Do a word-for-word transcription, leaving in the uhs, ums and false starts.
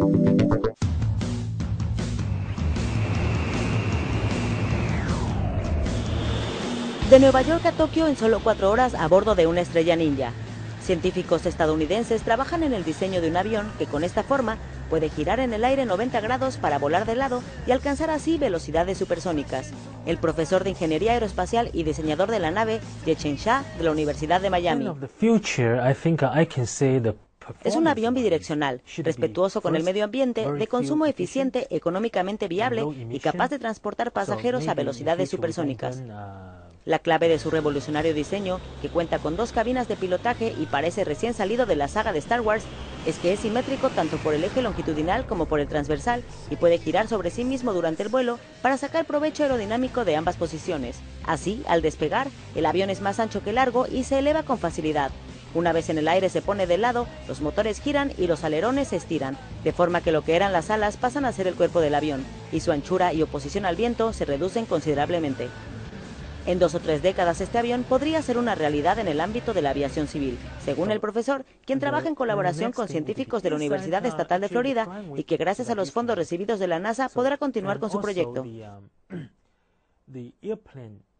De Nueva York a Tokio en solo cuatro horas a bordo de una estrella ninja. Científicos estadounidenses trabajan en el diseño de un avión que con esta forma puede girar en el aire noventa grados para volar de lado y alcanzar así velocidades supersónicas. El profesor de Ingeniería Aeroespacial y diseñador de la nave, Ye-Chen Hsia, de la Universidad de Miami. Es un avión bidireccional, respetuoso con el medio ambiente, de consumo eficiente, económicamente viable y capaz de transportar pasajeros a velocidades supersónicas. La clave de su revolucionario diseño, que cuenta con dos cabinas de pilotaje y parece recién salido de la saga de Star Wars, es que es simétrico tanto por el eje longitudinal como por el transversal y puede girar sobre sí mismo durante el vuelo para sacar provecho aerodinámico de ambas posiciones. Así, al despegar, el avión es más ancho que largo y se eleva con facilidad. Una vez en el aire se pone de lado, los motores giran y los alerones se estiran, de forma que lo que eran las alas pasan a ser el cuerpo del avión, y su anchura y oposición al viento se reducen considerablemente. En dos o tres décadas este avión podría ser una realidad en el ámbito de la aviación civil, según el profesor, quien trabaja en colaboración con científicos de la Universidad Estatal de Florida y que gracias a los fondos recibidos de la NASA podrá continuar con su proyecto.